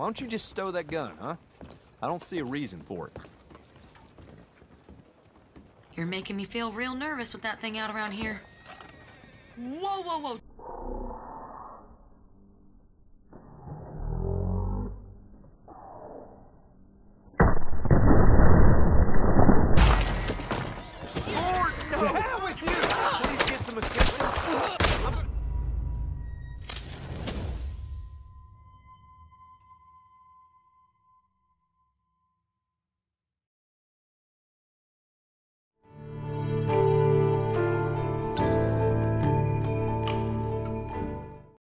Why don't you just stow that gun, huh? I don't see a reason for it. You're making me feel real nervous with that thing out around here. Whoa, whoa, whoa.